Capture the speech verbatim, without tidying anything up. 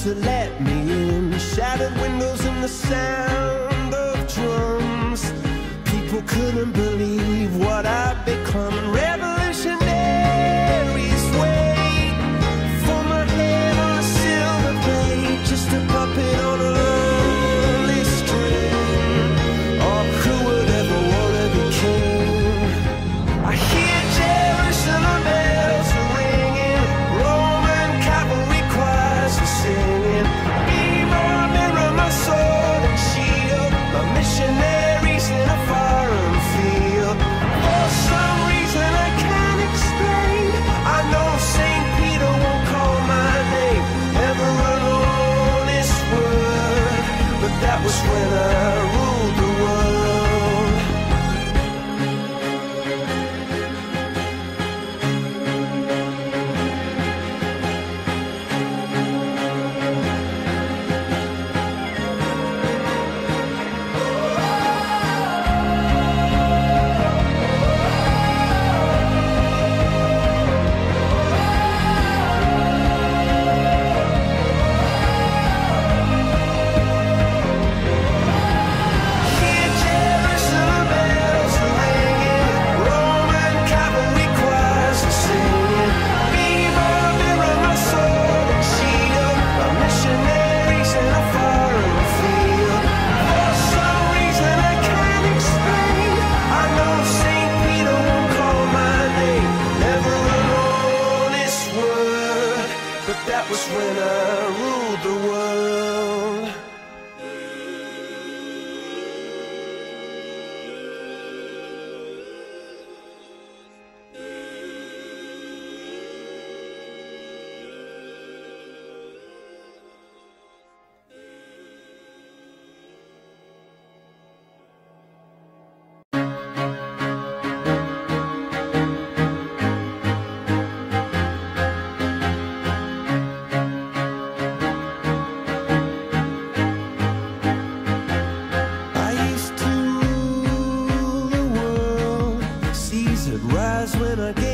to let me in. Shattered windows and the sound of drums. People couldn't believe what I'd become. Revolutionaries wait for my head on a silver plate, just a puppet on a lonely string. Oh, who would ever want to be king? I hear Jerusalem bells are ringing, Roman cavalry choirs are singing. Mirror, mirror, my sword and shield, my missionaries in a foreign field. For some reason I can't explain, I know Saint Peter won't call my name ever alone this word, but that was when I ruled the world. That was when I ruled the world. Rise when I get